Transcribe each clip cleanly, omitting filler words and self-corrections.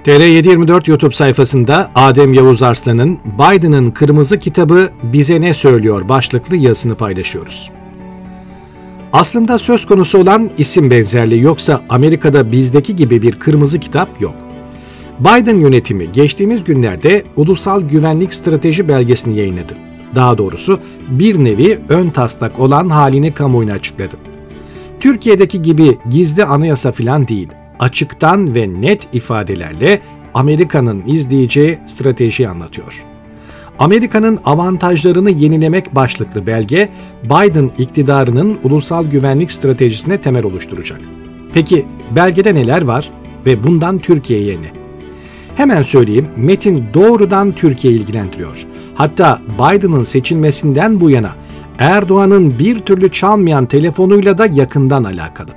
TR724 YouTube sayfasında Adem Yavuz Arslan'ın Biden'ın Kırmızı Kitabı Bize Ne Söylüyor başlıklı yazısını paylaşıyoruz. Aslında söz konusu olan isim benzerliği, yoksa Amerika'da bizdeki gibi bir kırmızı kitap yok. Biden yönetimi geçtiğimiz günlerde Ulusal Güvenlik Strateji belgesini yayınladı. Daha doğrusu bir nevi ön taslak olan halini kamuoyuna açıkladı. Türkiye'deki gibi gizli anayasa falan değil, açıktan ve net ifadelerle Amerika'nın izleyeceği stratejiyi anlatıyor. Amerika'nın avantajlarını yenilemek başlıklı belge, Biden iktidarının ulusal güvenlik stratejisine temel oluşturacak. Peki belgede neler var ve bundan Türkiye'ye ne? Hemen söyleyeyim, metin doğrudan Türkiye'yi ilgilendiriyor. Hatta Biden'ın seçilmesinden bu yana Erdoğan'ın bir türlü çalmayan telefonuyla da yakından alakalı.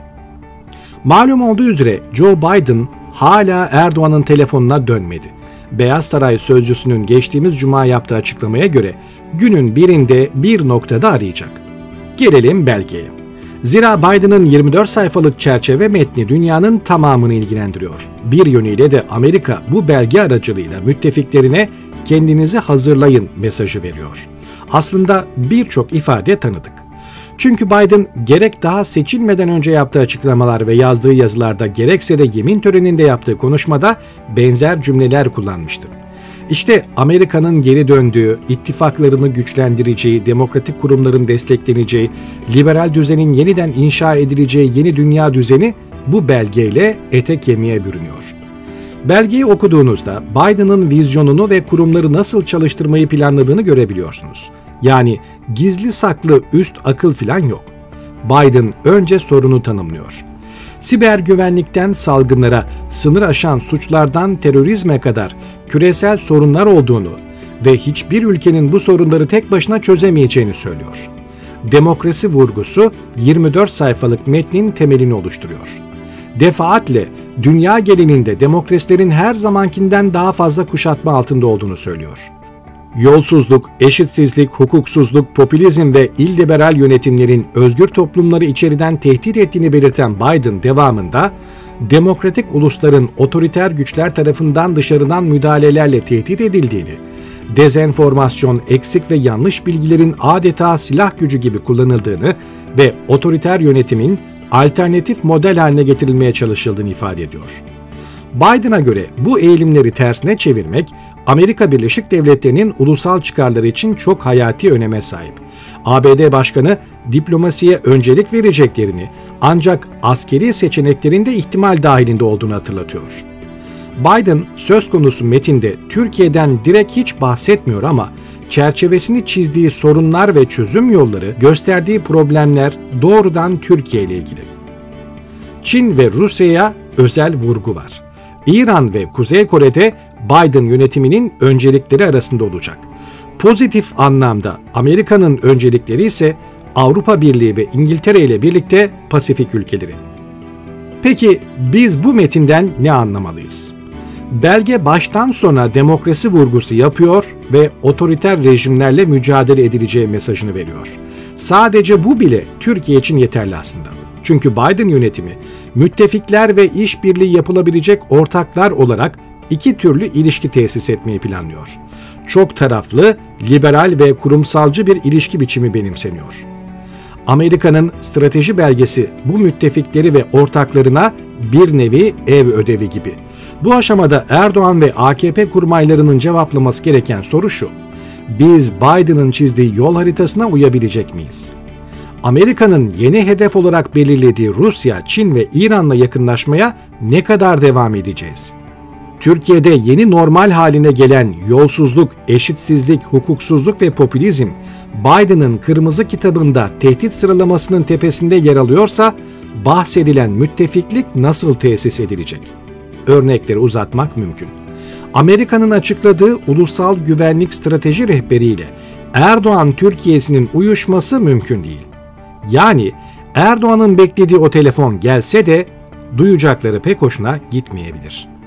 Malum olduğu üzere Joe Biden hala Erdoğan'ın telefonuna dönmedi. Beyaz Saray sözcüsünün geçtiğimiz cuma yaptığı açıklamaya göre günün birinde bir noktada arayacak. Gelelim belgeye. Zira Biden'ın 24 sayfalık çerçeve metni dünyanın tamamını ilgilendiriyor. Bir yönüyle de Amerika bu belge aracılığıyla müttefiklerine kendinizi hazırlayın mesajı veriyor. Aslında birçok ifade tanıdık. Çünkü Biden gerek daha seçilmeden önce yaptığı açıklamalar ve yazdığı yazılarda, gerekse de yemin töreninde yaptığı konuşmada benzer cümleler kullanmıştı. İşte Amerika'nın geri döndüğü, ittifaklarını güçlendireceği, demokratik kurumların destekleneceği, liberal düzenin yeniden inşa edileceği yeni dünya düzeni bu belgeyle ete kemiğe bürünüyor. Belgeyi okuduğunuzda Biden'ın vizyonunu ve kurumları nasıl çalıştırmayı planladığını görebiliyorsunuz. Yani gizli saklı üst akıl falan yok. Biden önce sorunu tanımlıyor. Siber güvenlikten salgınlara, sınır aşan suçlardan terörizme kadar küresel sorunlar olduğunu ve hiçbir ülkenin bu sorunları tek başına çözemeyeceğini söylüyor. Demokrasi vurgusu 24 sayfalık metnin temelini oluşturuyor. Defaatle dünya genelinde demokrasilerin her zamankinden daha fazla kuşatma altında olduğunu söylüyor. Yolsuzluk, eşitsizlik, hukuksuzluk, popülizm ve illiberal yönetimlerin özgür toplumları içeriden tehdit ettiğini belirten Biden devamında, demokratik ulusların otoriter güçler tarafından dışarıdan müdahalelerle tehdit edildiğini, dezenformasyon, eksik ve yanlış bilgilerin adeta silah gücü gibi kullanıldığını ve otoriter yönetimin alternatif model haline getirilmeye çalışıldığını ifade ediyor. Biden'a göre bu eğilimleri tersine çevirmek, Amerika Birleşik Devletleri'nin ulusal çıkarları için çok hayati öneme sahip. ABD Başkanı diplomasiye öncelik vereceklerini, ancak askeri seçeneklerin de ihtimal dahilinde olduğunu hatırlatıyor. Biden söz konusu metinde Türkiye'den direkt hiç bahsetmiyor ama çerçevesini çizdiği sorunlar ve çözüm yolları, gösterdiği problemler doğrudan Türkiye ile ilgili. Çin ve Rusya'ya özel vurgu var. İran ve Kuzey Kore'de Biden yönetiminin öncelikleri arasında olacak. Pozitif anlamda Amerika'nın öncelikleri ise Avrupa Birliği ve İngiltere ile birlikte Pasifik ülkeleri. Peki biz bu metinden ne anlamalıyız? Belge baştan sona demokrasi vurgusu yapıyor ve otoriter rejimlerle mücadele edileceği mesajını veriyor. Sadece bu bile Türkiye için yeterli aslında. Çünkü Biden yönetimi müttefikler ve işbirliği yapılabilecek ortaklar olarak iki türlü ilişki tesis etmeyi planlıyor. Çok taraflı, liberal ve kurumsalcı bir ilişki biçimi benimseniyor. Amerika'nın strateji belgesi bu müttefikleri ve ortaklarına bir nevi ev ödevi gibi. Bu aşamada Erdoğan ve AKP kurmaylarının cevaplaması gereken soru şu: biz Biden'ın çizdiği yol haritasına uyabilecek miyiz? Amerika'nın yeni hedef olarak belirlediği Rusya, Çin ve İran'la yakınlaşmaya ne kadar devam edeceğiz? Türkiye'de yeni normal haline gelen yolsuzluk, eşitsizlik, hukuksuzluk ve popülizm, Biden'ın Kırmızı Kitabı'nda tehdit sıralamasının tepesinde yer alıyorsa, bahsedilen müttefiklik nasıl tesis edilecek? Örnekleri uzatmak mümkün. Amerika'nın açıkladığı ulusal güvenlik strateji rehberiyle Erdoğan Türkiye'sinin uyuşması mümkün değil. Yani Erdoğan'ın beklediği o telefon gelse de duyacakları pek hoşuna gitmeyebilir.